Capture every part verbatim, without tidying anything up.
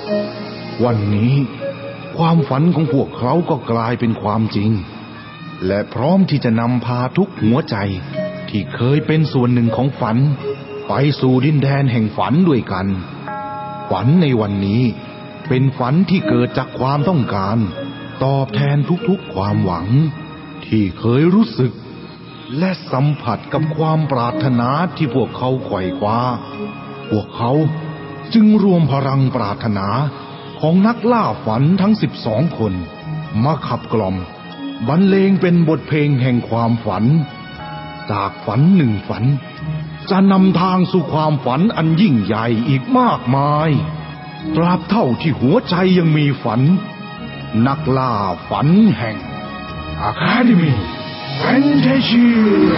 วันนี้ความฝันของพวกเขาก็กลายเป็นความจริงและพร้อมที่จะนำพาทุกหัวใจที่เคยเป็นส่วนหนึ่งของฝันไปสู่ดินแดนแห่งฝันด้วยกันฝันในวันนี้เป็นฝันที่เกิดจากความต้องการตอบแทนทุกๆความหวังที่เคยรู้สึกและสัมผัสกับความปรารถนาที่พวกเขาไขว่คว้าพวกเขาจึงรวมพลังปรารถนาของนักล่าฝันทั้งสิบสองคนมาขับกล่อมบรรเลงเป็นบทเพลงแห่งความฝันจากฝันหนึ่งฝันจะนำทางสู่ความฝันอันยิ่งใหญ่อีกมากมายตราบเท่าที่หัวใจยังมีฝันนักล่าฝันแห่ง Academy Fantasia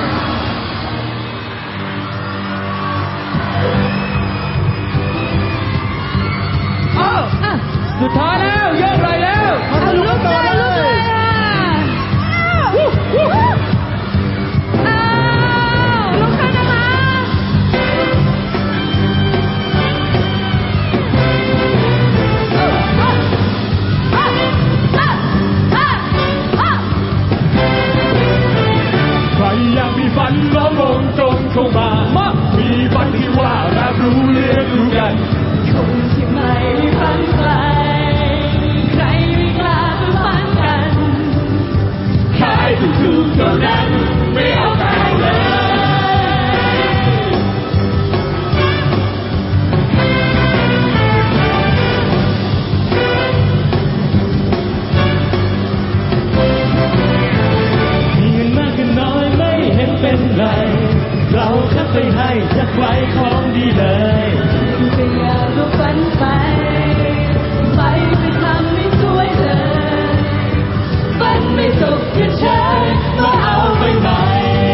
สุดท้ายแล้วยกเลยแล้วมาทะลุต่อเลยวู้วู้อ้าวลุกขึ้นนะคะใครอยากมีฝันล้อมวงจงเข้ามามีฝันที่ว่ารับรู้เรียนรู้กันคนที่ไม่ฝันไกลใครไม่กล้าจะฝันกันใครถูกๆเท่านั้นไม่เอาใครเลยมีเงินมากเงินน้อยไม่เห็นเป็นไรเราแค่ไปให้จะไกลของดีเลยก็อยากจะฝันไปไปไปทำไม่สวยเลยฝันไม่สุขก็ใช่ก็เอาไปใหม่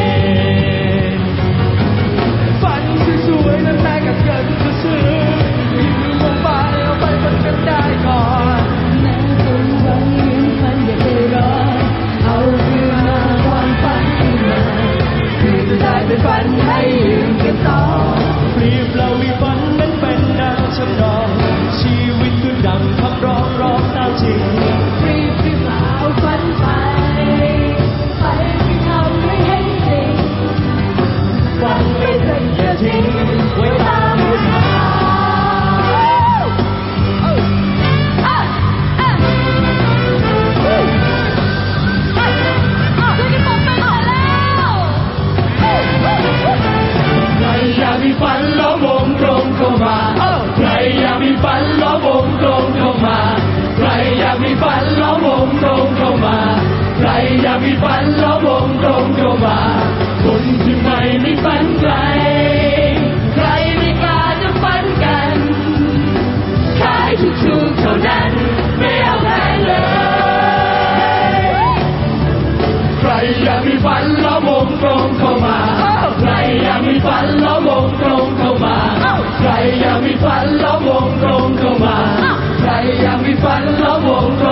ฝันสวยๆนั้นแลกกับเงินจะซื้อยิ่งมองไปเอาไปฝันกันได้ก่อนแม้คนหวังยืนฝันอย่าไปรอเอาคืนมาความฝันขึ้นมาคือจะได้เป็นฝันให้ยืนกันต่อเปรียบเราวิฝันนั้นเป็นดังฉันรอชีวิตคือดังคำร้องร้องตามจริงเปรียบที่เปล่าฝันไปไปไปทำให้เห็นจริงฝันไม่เป็นอย่าทิ้งไว้ตามผู้ชายอยากมีฝันล้อมวงตรงเข้ามาใครอยากมีฝันล้อมวงตรงเข้ามาใครอยากมีฝันล้อมวงตรงเข้ามาใครอยากมีฝันล้อมวงตรงเข้ามาคนที่ไม่มีฝันไกลใครไม่กล้าจะฝันกันใครถูกๆเท่านั้นไม่เอาใครเลยใครอยากมีฝันล้อมวงตรงเข้ามาใครอยากมีฝันล้อมวงตรงเข้ามาใครอยากมีฝันล้อมวงตรงเข้ามาใครอยากมีฝันล้อมวงตร